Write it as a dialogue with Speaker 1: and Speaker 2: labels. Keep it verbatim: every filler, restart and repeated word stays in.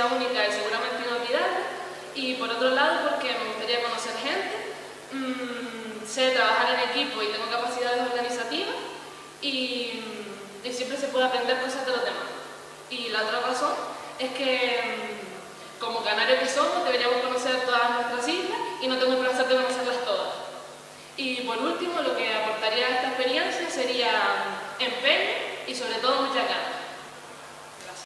Speaker 1: experiencia única y seguramente inolvidable, y por otro lado porque me gustaría conocer gente, mmm, sé trabajar en equipo y tengo capacidades organizativas, y, y siempre se puede aprender cosas de los demás. Y la otra razón es que, como canarios que somos, deberíamos conocer todas nuestras islas y no tengo el placer de conocerlas todas. Y por último, lo que aportaría a esta experiencia sería empeño y sobre todo mucha ganas.